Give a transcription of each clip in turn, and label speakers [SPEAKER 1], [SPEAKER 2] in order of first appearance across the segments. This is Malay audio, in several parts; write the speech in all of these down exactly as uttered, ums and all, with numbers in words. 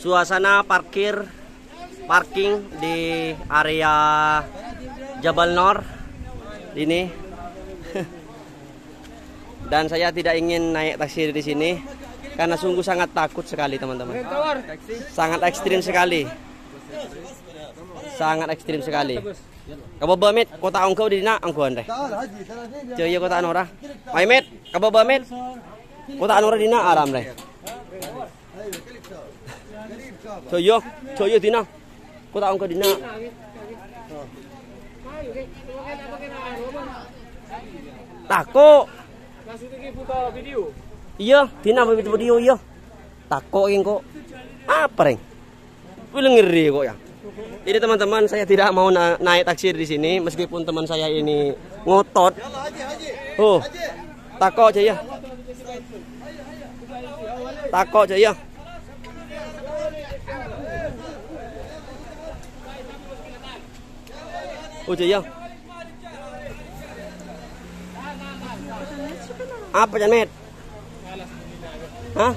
[SPEAKER 1] Suasana parkir parking di area Jabal Nur ini. Dan saya tidak ingin naik taksi di sini karena sungguh sangat takut sekali, teman-teman. Sangat ekstrim sekali. Sangat ekstrim sekali. Kabo bamit kota angkau di dina angkuan deh. Cuy kota Anora. Maimet kabo bamit kota Anora dina aram deh. Coyo, coyo dina. Kota angkau dina. Tako. Iya, dina video iya. Tako yang kok. Apa reng? Wih ngeri kok ya. Jadi teman-teman, saya tidak mau na naik taksi di sini meskipun teman saya ini ngotot. Oh, tako aja ya. Tako aja ya. Oh, ya. Apa ya, Met? Hah?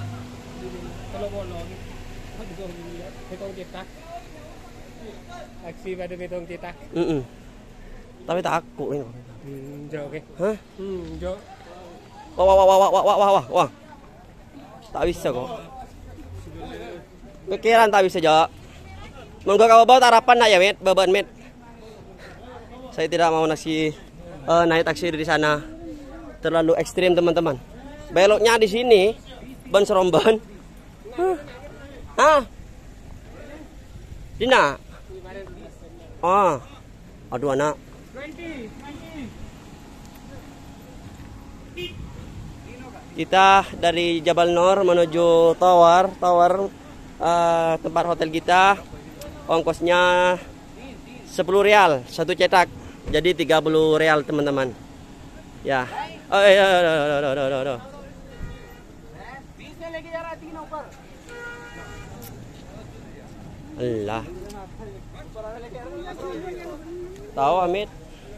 [SPEAKER 2] Aksi pada betong cetak.
[SPEAKER 1] Mm -mm. Tapi takut ini.
[SPEAKER 2] Hmm, jauh oke.
[SPEAKER 1] Hah?
[SPEAKER 2] Hmm, jauh.
[SPEAKER 1] Wah wah wah wah wah wah wah wah. Tak bisa kok. Pikiran tak bisa jawab. Monggo kau bawa harapan nak ya, Met? Beban, Met. Saya tidak mau nasi uh, naik taksi di sana. Terlalu ekstrim, teman-teman. Beloknya di sini, ban seromban. Hah? Hah? Dina. Ah. Aduh anak. Kita dari Jabal Nur menuju Tower, Tower uh, tempat hotel kita. Ongkosnya sepuluh rial satu cetak. Jadi tiga puluh rial, teman-teman. Ya. Oh, ya, ya, ya, ya, ya, ya, ya. Allah. Tahu Amit?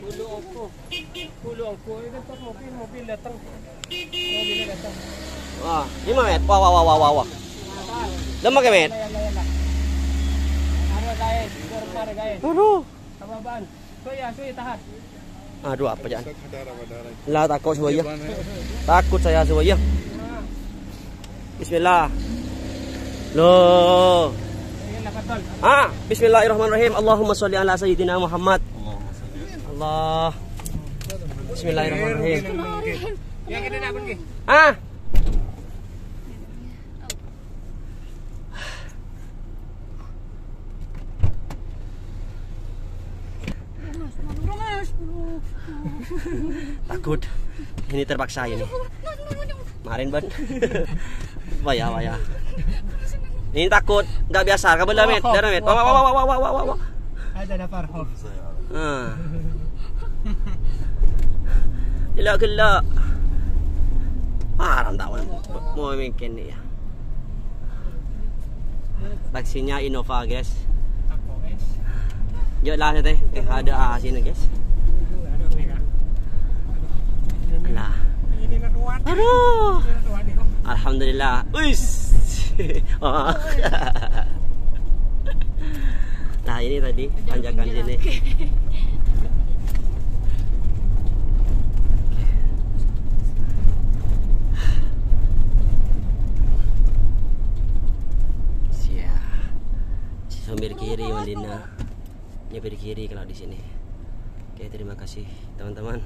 [SPEAKER 1] Wah, lima met. Wah, wah, wah, wah, wah, wah. Lama ke met? Aduh. Aduh, apa jangan? Lah takut semuanya. Takut saya semuanya. Bismillah. Loh. Ah, bismillahirrahmanirrahim. Allahumma sholli ala sayyidina Muhammad. Allah. Bismillahirrahmanirrahim.
[SPEAKER 2] Yang ini nak pergi.
[SPEAKER 1] Ah. Takut. Ini terpaksa ini. Kemarin ban. Waya waya. Ini takut, nggak biasa. Kamu damit, damit. Wah wah wah wah wah wah wah.
[SPEAKER 2] Ada daftar hof.
[SPEAKER 1] Ah. Gila gila. Haram tawan. Mau mungkin nih ya. Taksinya Innova, guys. Yuk lah teh. Eh, ada ah sini, guys. Lah. Aduh. Alhamdulillah. Uish. Nah ini tadi tanjakan sini. Siap. Sambil kiri Mandina. Nyepir kiri kalau di sini. Oke, terima kasih teman-teman.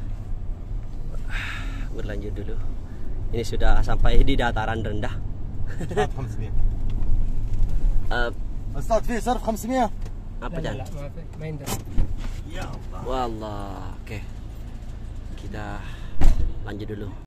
[SPEAKER 1] Berlanjut dulu. Ini sudah sampai di dataran rendah. uh,
[SPEAKER 3] استاذ في صرف خمسمية
[SPEAKER 1] apa jangan? Wallah, oke. Kita lanjut dulu.